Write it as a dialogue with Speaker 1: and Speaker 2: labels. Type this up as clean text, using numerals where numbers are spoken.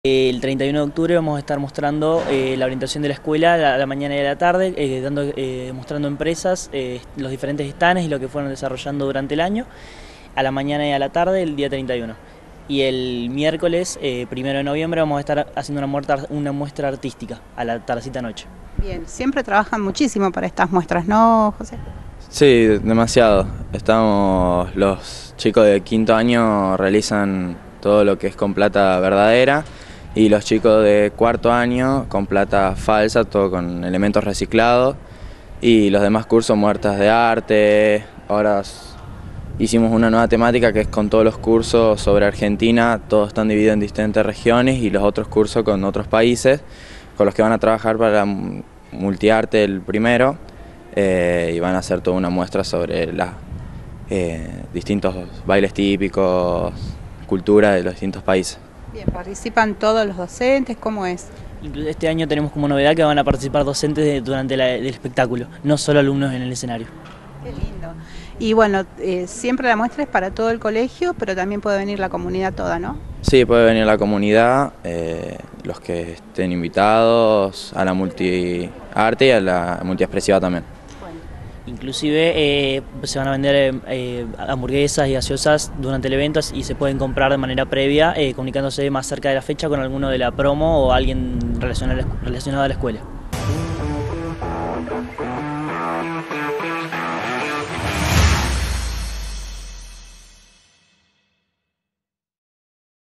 Speaker 1: El 31 de octubre vamos a estar mostrando la orientación de la escuela a la mañana y a la tarde, mostrando empresas, los diferentes stands y lo que fueron desarrollando durante el año, a la mañana y a la tarde el día 31. Y el miércoles, 1 de noviembre, vamos a estar haciendo una muestra artística a la tardecita noche.
Speaker 2: Bien, siempre trabajan muchísimo para estas muestras, ¿no, José?
Speaker 3: Sí, demasiado. Los chicos de quinto año realizan todo lo que es con plata verdadera y los chicos de cuarto año con plata falsa, todo con elementos reciclados, y los demás cursos muestras de arte. Ahora hicimos una nueva temática que es con todos los cursos sobre Argentina, todos están divididos en distintas regiones, y los otros cursos con otros países, con los que van a trabajar para Multiarte el primero, y van a hacer toda una muestra sobre los distintos bailes típicos, cultura de los distintos países.
Speaker 2: Bien, ¿participan todos los docentes? ¿Cómo es?
Speaker 1: Este año tenemos como novedad que van a participar docentes durante el espectáculo, no solo alumnos en el escenario.
Speaker 2: Qué lindo. Y bueno, siempre la muestra es para todo el colegio, pero también puede venir la comunidad toda, ¿no?
Speaker 3: Sí, puede venir la comunidad, los que estén invitados a la multiarte y a la multiexpresiva también.
Speaker 1: Inclusive se van a vender hamburguesas y gaseosas durante el evento y se pueden comprar de manera previa, comunicándose más cerca de la fecha con alguno de la promo o alguien relacionado a la escuela.